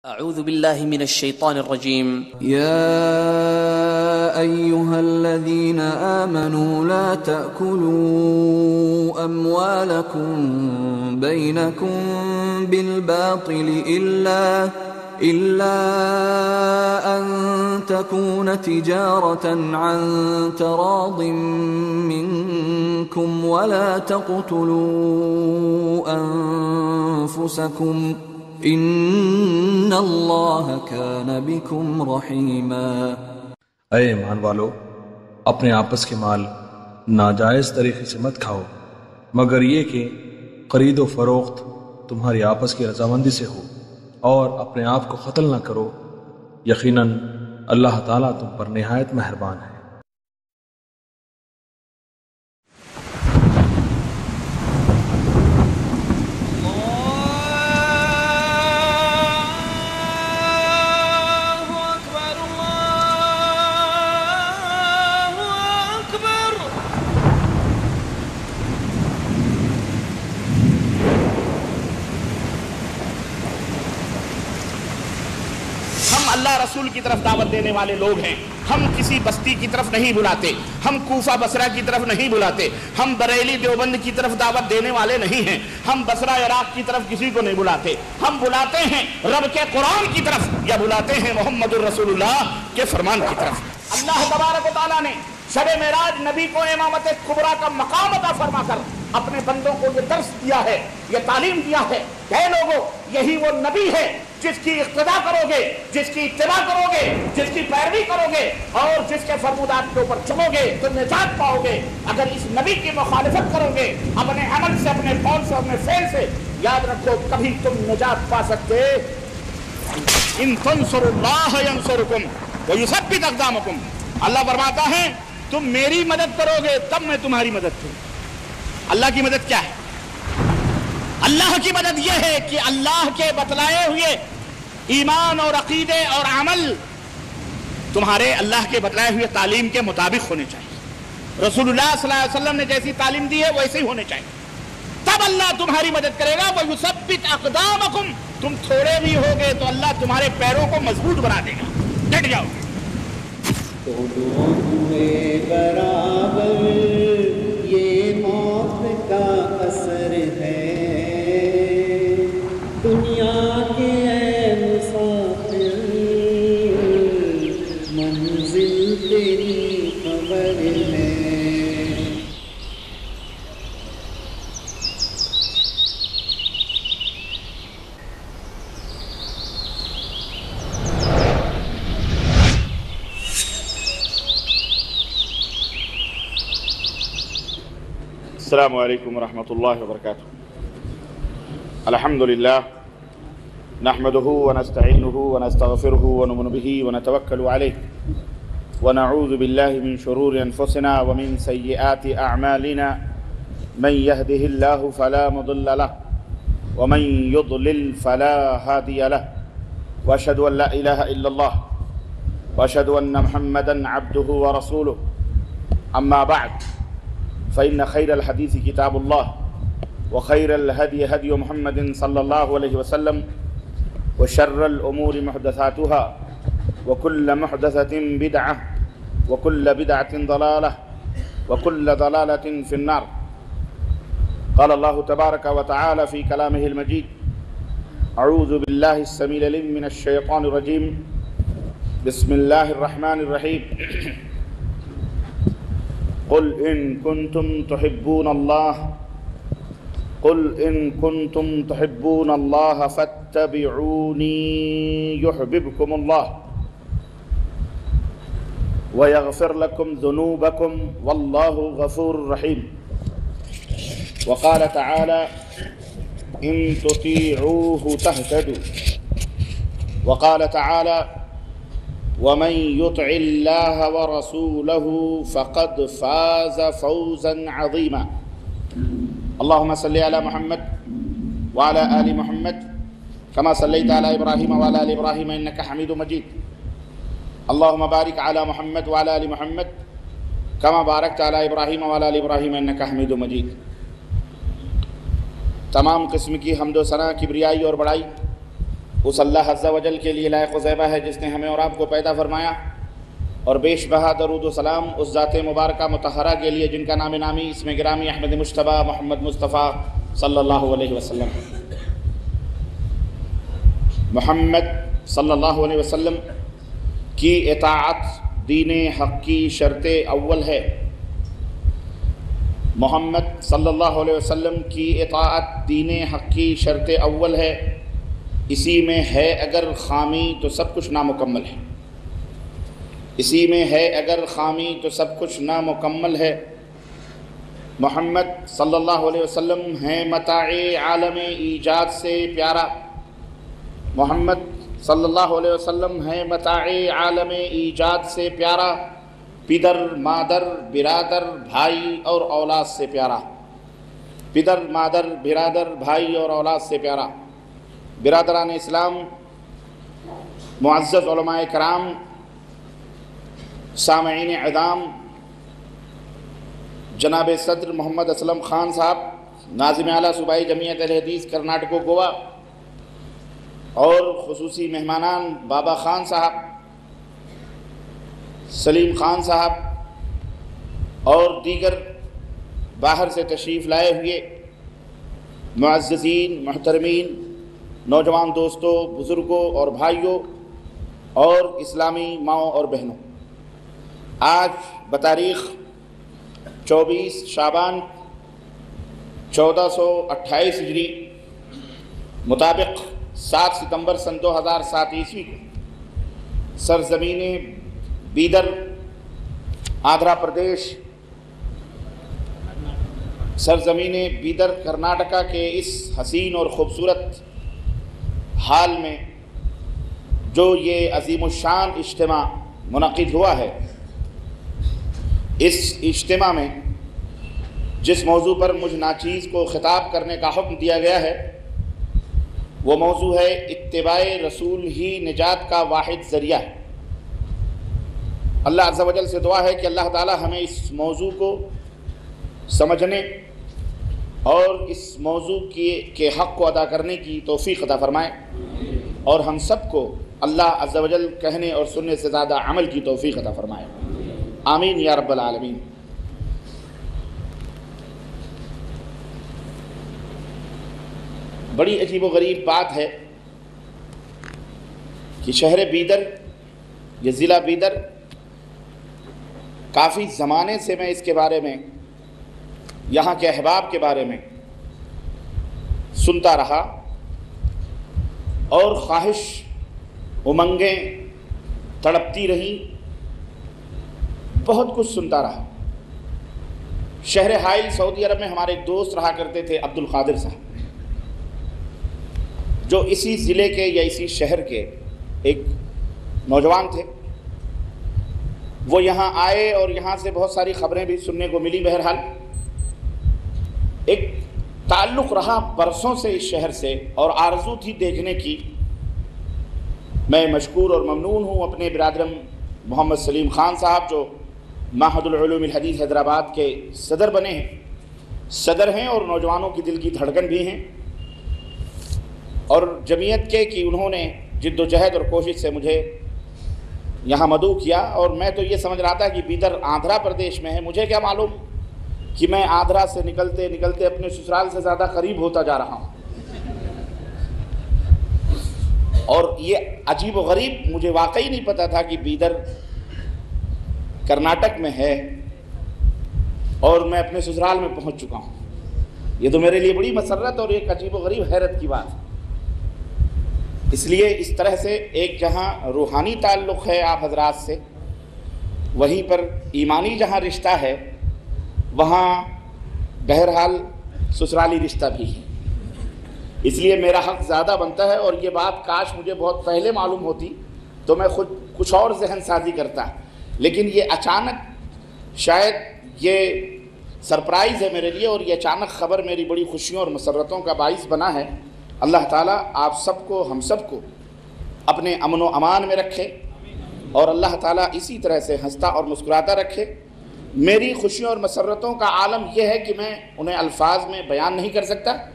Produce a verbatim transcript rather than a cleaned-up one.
اعوذ باللہ من الشیطان الرجیم يا أيها الذين آمنوا لا تأكلوا أموالكم بينكم بالباطل إلا إلا أن تكون تجارة عن تراض منكم ولا تقتلوا أنفسكم ان اللہ کان بکم رحیما۔ اے ایمان والو، اپنے آپس کے مال ناجائز طریقے سے مت کھاؤ مگر یہ کہ خرید و فروخت تمہاری آپس کی رضامندی سے ہو، اور اپنے آپ کو قتل نہ کرو، یقیناً اللہ تعالیٰ تم پر نہایت مہربان ہے۔ اللہ رسول کی طرف دعوت دینے والے لوگ ہیں، ہم کسی بستی کی طرف نہیں بلاتے، ہم کوفہ بصرہ کی طرف نہیں بلاتے، ہم بریلی دیوبند کی طرف دعوت دینے والے نہیں ہیں، ہم بصرہ عراق کی طرف کسی کو نہیں بلاتے، ہم بلاتے ہیں رب کے قرآن کی طرف، یا بلاتے ہیں محمد الرسول اللہ کے فرمان کی طرف۔ اللہ تبارک و تعالیٰ نے شب معراج نبی کو امامت کبریٰ کا مقام عطا فرما کر اپنے بندوں کو یہ درس دیا ہے، یہ تعلیم دیا ہے کہ اے لوگوں، یہی وہ نبی ہے جس کی اقتداء کرو گے، جس کی اتباع کرو گے، جس کی پیروی کرو گے، اور جس کے فرمودات کے اوپر چلو گے تو نجات پاؤ گے۔ اگر اس نبی کی مخالفت کرو گے اپنے عمل سے، اپنے قول سے، اپنے فعل سے، یاد رکھو کبھی تم نجات پا سکتے۔ ان تنصروا اللہ ینصرکم ویثبت اقدامکم، اللہ فرماتا ہے تم میری مدد کرو گے تب میں تمہاری مدد کروں۔ اللہ کی مدد کیا ہے؟ اللہ کی مدد یہ ہے کہ اللہ کے بتلائے ہوئے ایمان اور عقیدے اور عمل تمہارے اللہ کے بتلائے ہوئے تعلیم کے مطابق ہونے چاہیے۔ رسول اللہ صلی اللہ علیہ وسلم نے جیسی تعلیم دی ہے ویسے ہی ہونے چاہیے، تب اللہ تمہاری مدد کرے گا۔ وَيُثَبِّتْ أَقْدَامَكُمْ، تم تھوڑے بھی ہوگے تو اللہ تمہارے پیروں کو مضبوط بنا دے گا، ڈٹ جاؤ گے۔ برابر یہ موت کا اثر ہے، دنیا کے مسافر منزل تیری خبر ہے۔ السلام علیکم ورحمۃ اللہ وبرکاتہ۔ الحمدللہ نحمده ونستعینه ونستغفره ونؤمن به ونتوکل علیہ ونعوذ باللہ من شرور انفسنا ومن سیئات اعمالنا، من يهده اللہ فلا مضل له ومن يضلل فلا هادی له، واشهد ان لا الہ الا اللہ واشهد ان محمدا عبده ورسوله، اما بعد فإن خير الحديث كتاب الله وخير الهدي هدي محمد صلى الله عليه وسلم وشر الأمور محدثاتها وكل محدثة بدعة وكل بدعة ضلالة وكل ضلالة في النار۔ قال الله تبارك وتعالى في كلامه المجيد: أعوذ بالله السميع العليم من الشيطان الرجيم، بسم الله الرحمن الرحيم، قل إن كنتم تحبون الله قل إن كنتم تحبون الله فاتبعوني يحببكم الله ويغفر لكم ذنوبكم والله غفور رحيم۔ وقال تعالى: إن تطيعوه تهتدوا۔ وقال تعالى: ومن يطع الله ورسوله فقد فاز فوزا عظيما۔ اللهم صل على محمد وعلى آل محمد كما صليت على إبراهيم وعلى آل إبراهيم إنك حميد مجيد۔ اللهم بارك على محمد وعلى آل محمد كما باركت على إبراهيم وعلى آل إبراهيم إنك حميد مجيد۔ تمام قسم کی حمد و ثنا، کبریائی اور بڑائی اس اللہ عز و جل کے لیے لائق و زیبہ ہے جس نے ہمیں اور آپ کو پیدا فرمایا، اور بیش بہا درود و سلام اس ذات مبارکہ مطہرہ کے لیے جن کا نام نامی اسم گرامی احمد مجتبیٰ محمد مصطفیٰ صلی اللہ علیہ وسلم۔ محمد صلی اللہ علیہ وسلم کی اطاعت دین حق کی شرط اول ہے۔ محمد صلی اللہ علیہ وسلم کی اطاعت دین حق کی شرط اول ہے، اسی میں ہے اگر خامی تو سب کچھ نامکمل ہے، اسی میں ہے اگر خامی تو سب کچھ نامکمل ہے۔ محمد صلی اللہ علیہ وسلم ہیں متاع عالم ایجاد سے پیارا، محمد صلی اللہ علیہ وسلم ہیں متاع عالم ایجاد سے پیارا، پدر مادر برادر بھائی اور اولاد سے پیارا، پدر مادر برادر بھائی اور اولاد سے پیارا۔ برادران اسلام، معزز علماء کرام، سامعین اعظام، جناب صدر محمد اسلم خان صاحب، ناظم اعلیٰ صوبائی جمعیت اہل حدیث کرناٹک گوا، اور خصوصی مہمانان بابا خان صاحب، سلیم خان صاحب اور دیگر باہر سے تشریف لائے ہوئے معززین، محترمین، نوجوان دوستوں، بزرگوں اور بھائیوں اور اسلامی ماؤں اور بہنوں، آج بتاریخ چوبیس شعبان چودہ سو اٹھائیس ہجری مطابق سات ستمبر سن دو ہزار سات عیسوی کو سرزمین بیدر، آندھرا پردیش، سرزمین بیدر کرناٹکا کے اس حسین اور خوبصورت حال میں جو یہ عظیم الشان اجتماع منعقد ہوا ہے، اس اجتماع میں جس موضوع پر مجھ ناچیز کو خطاب کرنے کا حکم دیا گیا ہے وہ موضوع ہے اتباع رسول ہی نجات کا واحد ذریعہ ہے۔ اللہ عز و جل سے دعا ہے کہ اللہ تعالی ہمیں اس موضوع کو سمجھنے اور اس موضوع کی کے حق کو ادا کرنے کی توفیق عطا فرمائے، اور ہم سب کو اللہ عز و جل کہنے اور سننے سے زیادہ عمل کی توفیق عطا فرمائے، آمین یا رب العالمین۔ بڑی عجیب و غریب بات ہے کہ شہر بیدر، یہ ضلع بیدر، کافی زمانے سے میں اس کے بارے میں، یہاں کے احباب کے بارے میں سنتا رہا، اور خواہش، امنگیں تڑپتی رہیں، بہت کچھ سنتا رہا۔ شہر حائل سعودی عرب میں ہمارے ایک دوست رہا کرتے تھے عبد القادر صاحب، جو اسی ضلع کے یا اسی شہر کے ایک نوجوان تھے۔ وہ یہاں آئے اور یہاں سے بہت ساری خبریں بھی سننے کو ملی۔ بہرحال ایک تعلق رہا برسوں سے اس شہر سے، اور آرزو تھی دیکھنے کی۔ میں مشکور اور ممنون ہوں اپنے برادرم محمد سلیم خان صاحب، جو معہد العلوم الحدیث حیدرآباد کے صدر بنے ہیں، صدر ہیں اور نوجوانوں کی دل کی دھڑکن بھی ہیں، اور جمعیت کے کہ انہوں نے جد و جہد اور کوشش سے مجھے یہاں مدعو کیا۔ اور میں تو یہ سمجھ رہا تھا کہ بیدر آندھرا پردیش میں ہے، مجھے کیا معلوم کہ میں آندھرا سے نکلتے نکلتے اپنے سسرال سے زیادہ قریب ہوتا جا رہا ہوں۔ اور یہ عجیب و غریب، مجھے واقعی نہیں پتا تھا کہ بیدر کرناٹک میں ہے اور میں اپنے سسرال میں پہنچ چکا ہوں۔ یہ تو میرے لیے بڑی مسرت اور ایک عجیب و غریب حیرت کی بات ہے۔ اس لیے اس طرح سے ایک جہاں روحانی تعلق ہے آپ حضرات سے، وہیں پر ایمانی جہاں رشتہ ہے، وہاں بہرحال سسرالی رشتہ بھی ہے۔ اس لیے میرا حق زیادہ بنتا ہے، اور یہ بات کاش مجھے بہت پہلے معلوم ہوتی تو میں خود کچھ اور ذہن سازی کرتا، لیکن یہ اچانک شاید یہ سرپرائز ہے میرے لیے، اور یہ اچانک خبر میری بڑی خوشیوں اور مسرتوں کا باعث بنا ہے۔ اللہ تعالیٰ آپ سب کو، ہم سب کو اپنے امن و امان میں رکھے، اور اللہ تعالیٰ اسی طرح سے ہنستا اور مسکراتا رکھے۔ میری خوشیوں اور مسرتوں کا عالم یہ ہے کہ میں انہیں الفاظ میں بیان نہیں کر سکتا،